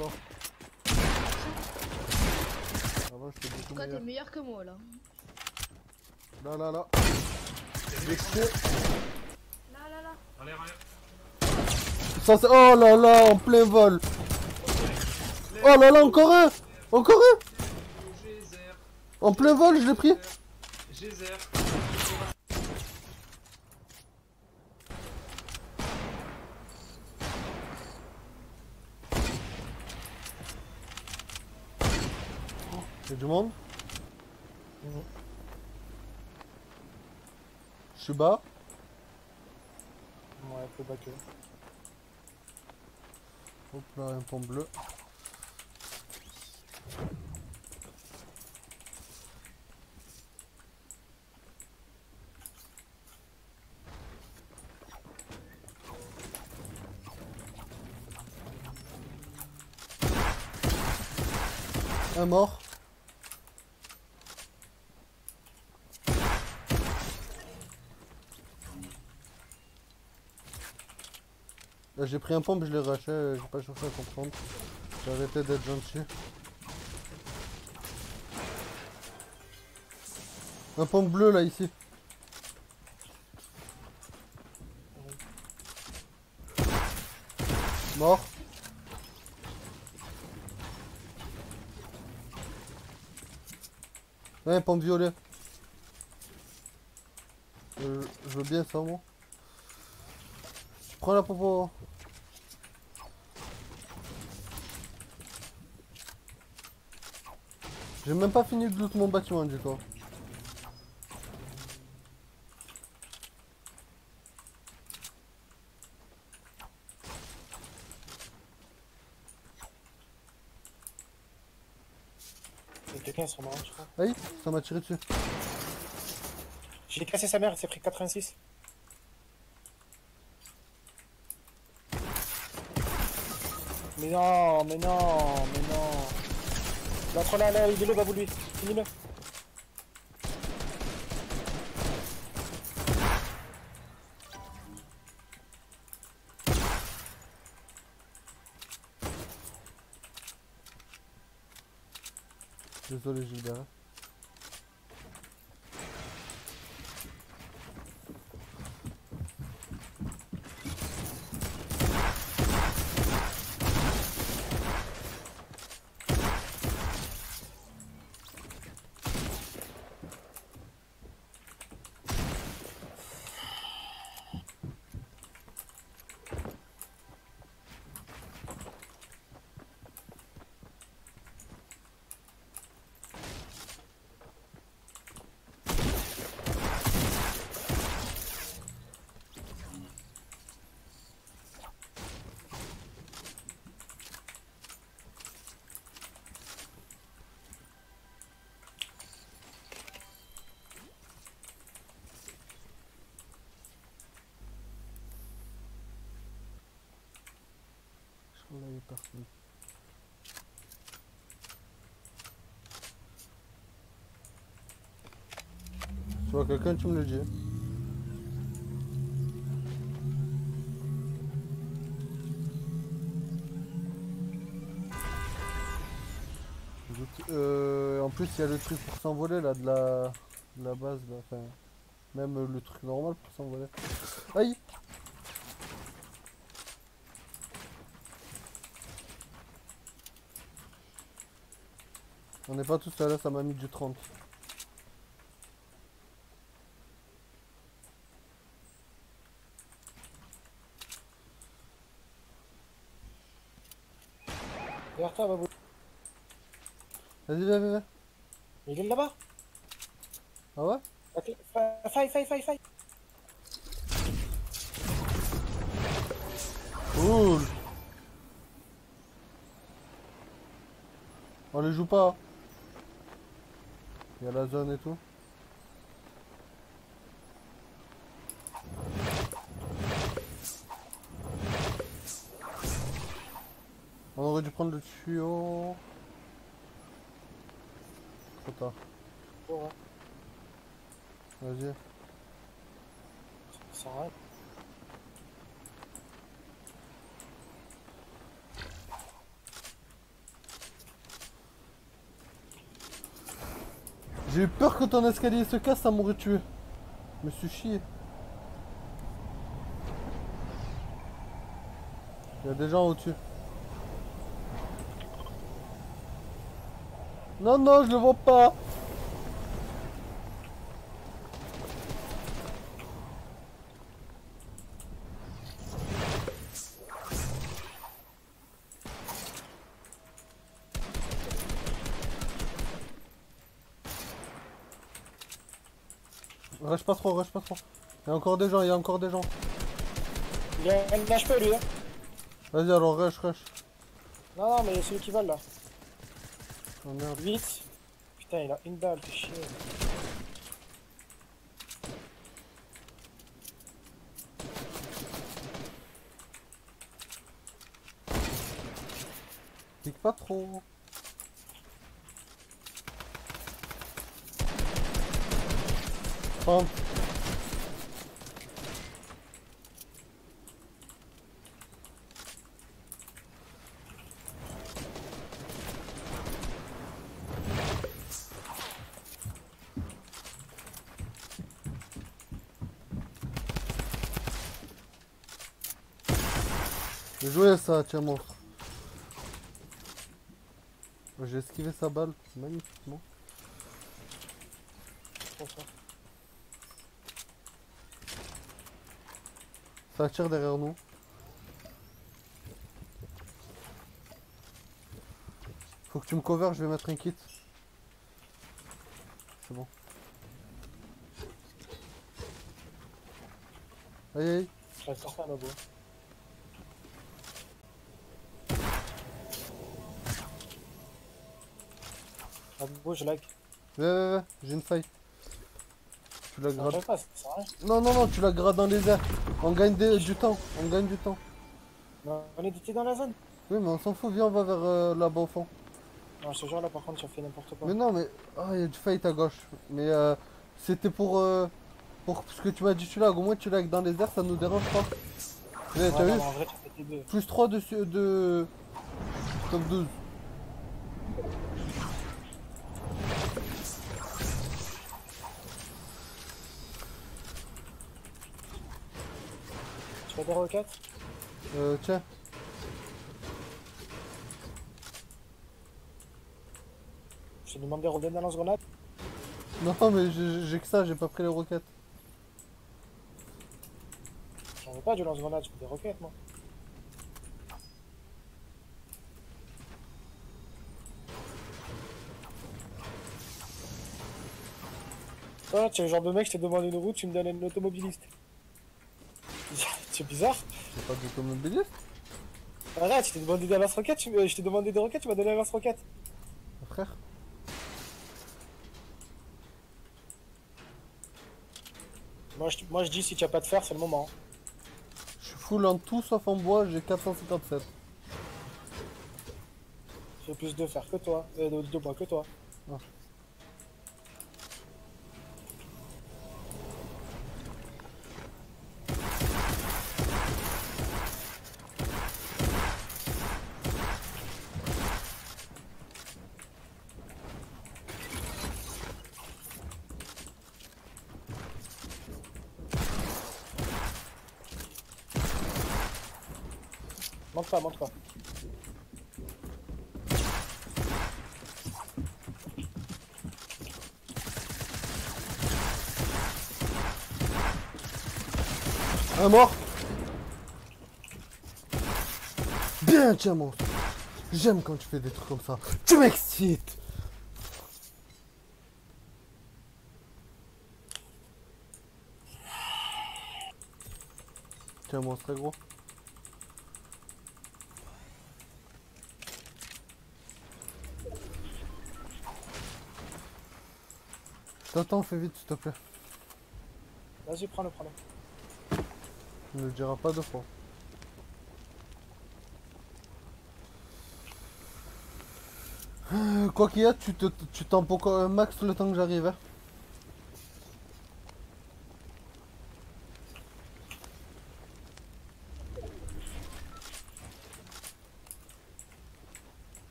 mort. Ah ouais, je fais beaucoup Toi, t'es meilleur. meilleur que moi là. Là. Je sais. Là. En l'air. Ça c'est... Oh là là, en plein vol. Oh là là, encore un. Encore un. Geyser. En plein vol, je l'ai pris. Geyser. Y'a du monde. Je suis bas. Ouais, faut back. Hop là, un pont bleu. Un mort. Là, j'ai pris un pompe, je l'ai rushé, j'ai pas cherché à comprendre. J'ai arrêté d'être gentil. Un pompe bleu là ici. Mort. Ouais, un pompe violet. Je veux bien ça moi. Tu prends la pompe. J'ai même pas fini de loot mon bâtiment du coup. Il y a quelqu'un sur moi, je crois. Aïe, ça m'a tiré dessus. J'ai cassé sa mère, il s'est pris 86. Mais non. L'autre là, il est le babou lui. Finis-le. Désolé Gilbert. Je crois qu'il y a personne. Tu vois quelqu'un, tu me le dis. En plus, il y a le truc pour s'envoler là de la base là. Enfin, même le truc normal pour s'envoler. Aïe! On n'est pas tous là, ça m'a mis du 30. Derrière toi, babou. Vas-y, viens. Il est là-bas. Ah ouais? Ok, faille. Cool! On les joue pas. Il y a la zone et tout. On aurait dû prendre le tuyau. Trop tard. Bon, ouais. Vas-y. Ça arrête. J'ai eu peur que ton escalier se casse, ça m'aurait tué. Je me suis chié. Il y a des gens au-dessus. Non, non, je le vois pas. Rush pas trop, rush pas trop. Il y a encore des gens, il y a encore des gens. Il a un HP lui, hein. Vas-y alors, rush, rush. Non, non, mais celui qui vole là. Oh merde. 8. Putain, il a une balle, fais chier. Pique pas trop. Pente. J'ai joué ça, tiens monstre. J'ai esquivé sa balle, magnifiquement. Trop fort. Ça tire derrière nous. Faut que tu me covers, je vais mettre un kit. C'est bon. Aïe aïe. Je vais sortir un lobo. Un lobo, je lag. Ouais, j'ai une faille. Tu la Ça grades. marche pas, ça sert à rien. Non, non, non, tu la grades dans les airs. On gagne du temps. On gagne du temps. Non, on est était dans la zone. Oui, mais on s'en fout. Viens, on va vers là-bas au fond. Non, ce genre là, par contre, tu as fait n'importe quoi. Mais non, mais. Ah, il y a du fight à gauche. Mais c'était pour ce que tu m'as dit, tu lag. Au moins, tu lag dans les airs, ça nous dérange pas. Mais Ouais, t'as non, vu? mais en vrai, tu fais tes deux. Plus 3 de top 12. Tu fais des roquettes. Tiens. Je t'ai demandé de redonner un lance-grenade. Non, mais j'ai que ça, j'ai pas pris les roquettes. J'en veux pas du lance-grenade, je fais des roquettes, moi. Toi, tu es le genre de mec, je t'ai demandé une route, tu me donnes un automobiliste. C'est bizarre. J'ai pas d'automobiliste. Arrête, je t'ai demandé des lance-roquettes, je t'ai demandé des roquettes, tu m'as donné un lance-roquette. Frère. Moi, je dis, si tu as pas de fer, c'est le moment. Je suis full en tout sauf en bois, j'ai 457. J'ai plus de fer que toi, de bois que toi. Ah. Monte pas, monte pas. Un mort. Bien, tiens, monstre. J'aime quand tu fais des trucs comme ça. Tu m'excites. Tiens, monstre, très gros. Je t'attends, fais vite, s'il te plaît. Vas-y, prends-le, prends-le. Ne le dira pas deux fois. Quoi qu'il y a, tu t'en pour un max le temps que j'arrive. Hein.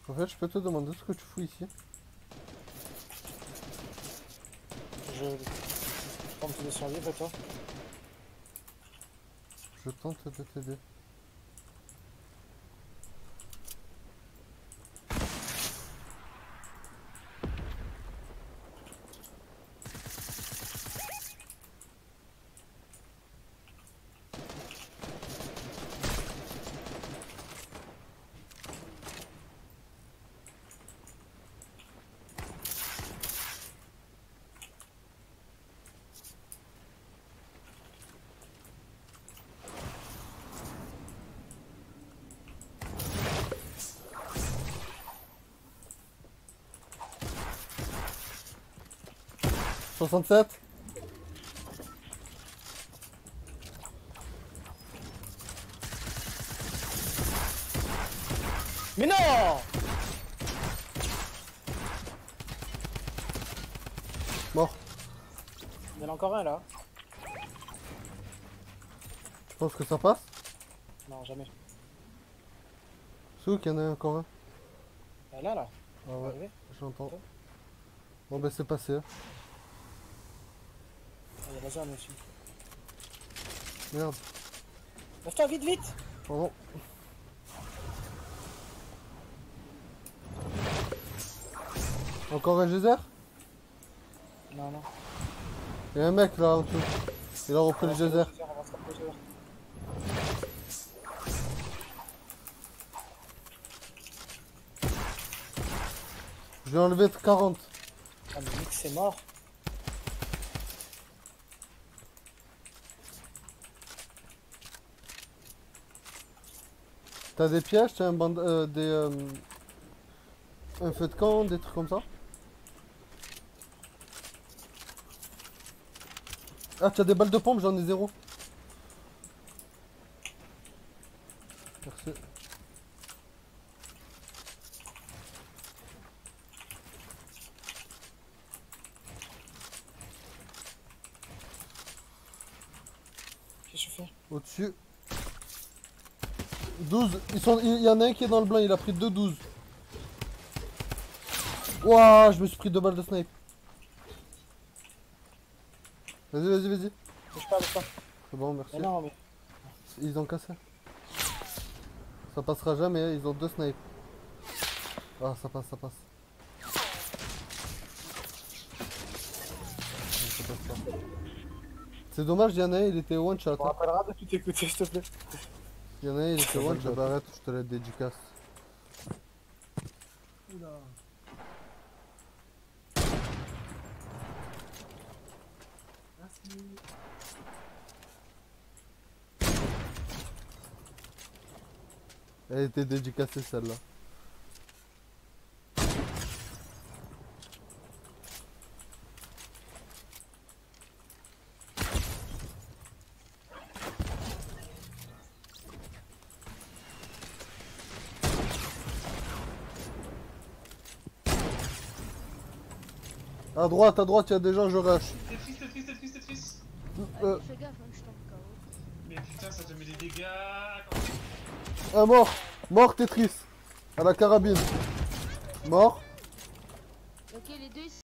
En fait, je peux te demander ce que tu fous ici? Je tente de survivre et toi? Je tente de t'aider. « 67 » Mais non! Mort. Il y en a encore un là. Tu penses que ça passe? Non, jamais. C'est où qu'il y en a encore un? Là, là. Ah ouais, Arrivé. j'entends. Bon bah c'est passé. Hein. Il y a bazar aussi. Merde. Lève-toi, vite, vite! Pardon. Encore un geyser? Non, non. Il y a un mec là en dessous. Il a repris le geyser. On va se rapprocher. Je vais enlever 40. Ah, mais mec, c'est mort. T'as des pièges, t'as un feu de camp, des trucs comme ça? Ah, tu as des balles de pompe, j'en ai 0. Merci. Qu'est-ce que je fais? Au-dessus. 12. Il y en a un qui est dans le blanc, il a pris 2-12. Ouah, je me suis pris 2 balles de snipe. Vas-y, vas-y, vas-y. Bouge pas, bouge pas. C'est bon, merci. Mais non, mais. Ils ont cassé. Ça passera jamais, ils ont 2 snipes. Ah, ça passe, ça passe. Non, ça passe pas. C'est dommage, il y en a un, il était one shot. On Hein. rappellera de tout écouter, s'il te plaît. Il y en a un, il était one shot. Bah, arrête, je te la dédicace. Oula. Elle était dédicacée celle-là. À droite, il y a des gens, je rush. Tetris, Tetris, Tetris, Tetris. Euh, Fais gaffe, hein, je tombe KO. Mais putain, ça te met des dégâts. un mort. Mort Tetris. À la carabine. Mort. Ok, les deux